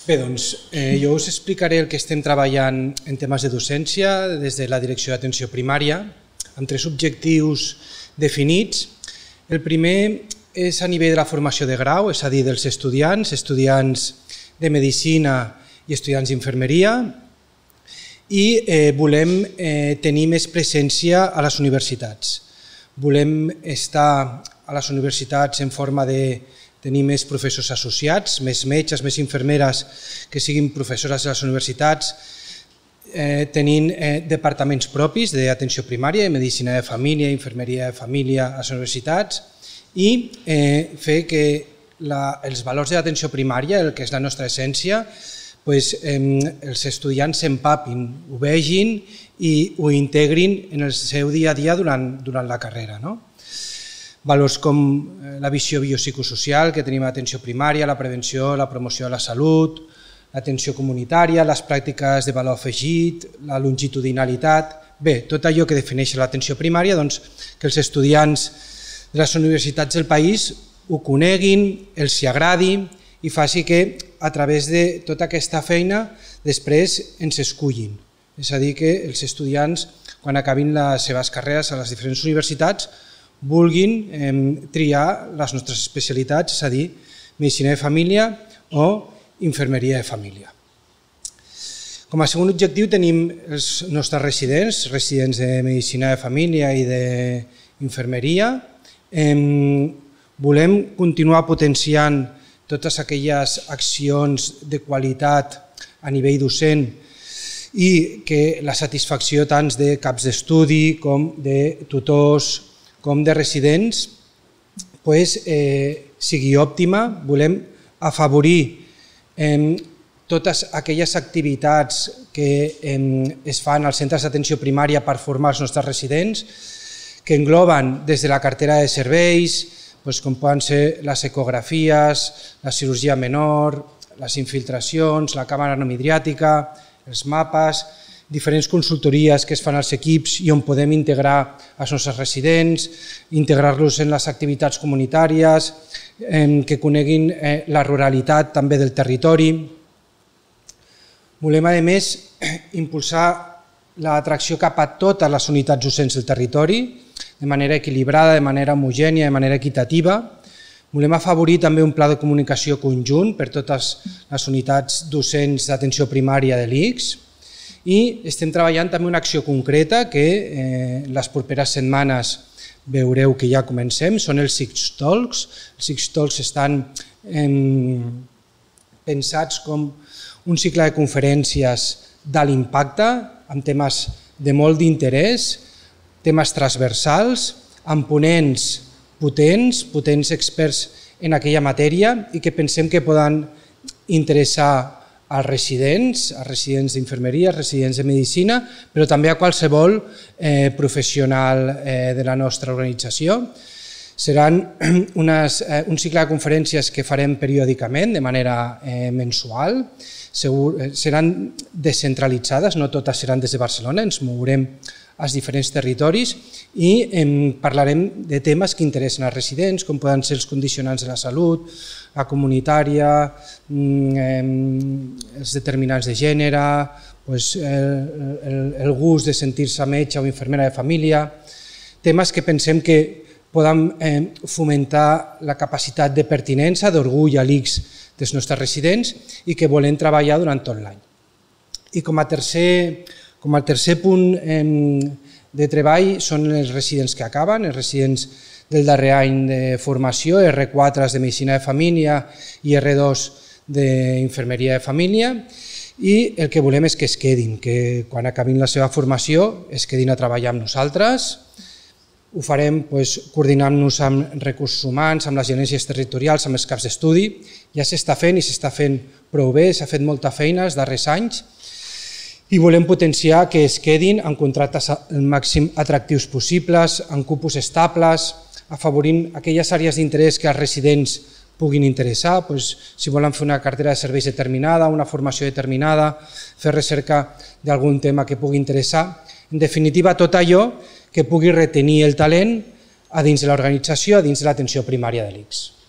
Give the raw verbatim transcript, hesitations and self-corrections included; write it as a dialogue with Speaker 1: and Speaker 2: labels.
Speaker 1: Bé, doncs eh, jo us explicaré el que estem treballant en temes de docència des de la Direcció d'Atenció Primària, amb tres objectius definits. El primer és a nivell de la formació de grau, és a dir, dels estudiants, estudiants de Medicina i estudiants d'Infermeria, i eh, volem eh, tenir més presència a les universitats. Volem estar a les universitats en forma de tenir més professors associats, més metges, més infermeres que siguin professores de les universitats, eh, tenint eh, departaments propis d'atenció primària, de medicina de família, infermeria de família a les universitats, i eh, fer que la, els valors de l'atenció primària, el que és la nostra essència, pues, eh, els estudiants s'empapin, ho vegin i ho integrin en el seu dia a dia durant, durant la carrera, no? Valors com la visió biopsicosocial que tenim a l'atenció primària, la prevenció, la promoció de la salut, l'atenció comunitària, les pràctiques de valor afegit, la longitudinalitat. Bé, tot allò que defineix l'atenció primària, doncs, que els estudiants de les universitats del país ho coneguin, els hi agradi i faci que a través de tota aquesta feina després ens escullin. És a dir, que els estudiants, quan acabin les seves carreres a les diferents universitats, vulguin eh, triar les nostres especialitats, és a dir, medicina de família o infermeria de família. Com a segon objectiu tenim els nostres residents, residents de medicina de família i d'infermeria. Eh, volem continuar potenciant totes aquelles accions de qualitat a nivell docent i que la satisfacció tant de caps d'estudi com de tutors com de residents pues, eh, sigui òptima. Volem afavorir eh, totes aquelles activitats que eh, es fan als centres d'atenció primària per formar els nostres residents, que engloben des de la cartera de serveis, pues, com poden ser les ecografies, la cirurgia menor, les infiltracions, la càmera anomidriàtica, els mapes, diferents consultories que es fan als equips i on podem integrar els nostres residents, integrar-los en les activitats comunitàries, que coneguin la ruralitat també del territori. Volem, a més, impulsar l'atracció cap a totes les unitats docents del territori, de manera equilibrada, de manera homogènia, de manera equitativa. Volem afavorir també un pla de comunicació conjunt per totes les unitats docents d'atenció primària de l'I C S, i estem treballant també una acció concreta que eh, les properes setmanes veureu que ja comencem, són els S I C S Talks. Els S I C S Talks estan eh, pensats com un cicle de conferències d'alt impacte, amb temes de molt d'interès, temes transversals, amb ponents potents, potents experts en aquella matèria i que pensem que poden interessar als residents, als residents d'infermeria, als residents de medicina, però també a qualsevol eh, professional eh, de la nostra organització. Seran unes, eh, un cicle de conferències que farem periòdicament, de manera eh, mensual. Segur, eh, seran descentralitzades, no totes seran des de Barcelona, ens mourem als diferents territoris i eh, parlarem de temes que interessen als residents, com poden ser els condicionants de la salut, la comunitària, eh, els determinants de gènere, pues, el, el, el gust de sentir-se metge o infermera de família, temes que pensem que poden eh, fomentar la capacitat de pertinença, d'orgull a l'I C S dels nostres residents i que volem treballar durant tot l'any. I com a tercer, com a tercer punt eh, de treball són els residents que acaben, els residents del darrer any de formació, R quatre de Medicina de Família i R dos d'Infermeria de Família, i el que volem és que es quedin, que quan acabin la seva formació es quedin a treballar amb nosaltres. Ho farem pues, coordinant-nos amb recursos humans, amb les gerències territorials, amb els caps d'estudi. Ja s'està fent i s'està fent prou bé, s'ha fet molta feina els darrers anys i volem potenciar que es quedin en contractes el màxim atractius possibles, en cupos estables, afavorint aquelles àrees d'interès que els residents puguin interessar, pues, si volen fer una cartera de serveis determinada, una formació determinada, fer recerca d'algun tema que pugui interessar. En definitiva, tot allò que pugui retenir el talent a dins de l'organització, a dins de l'atenció primària de l'I C S.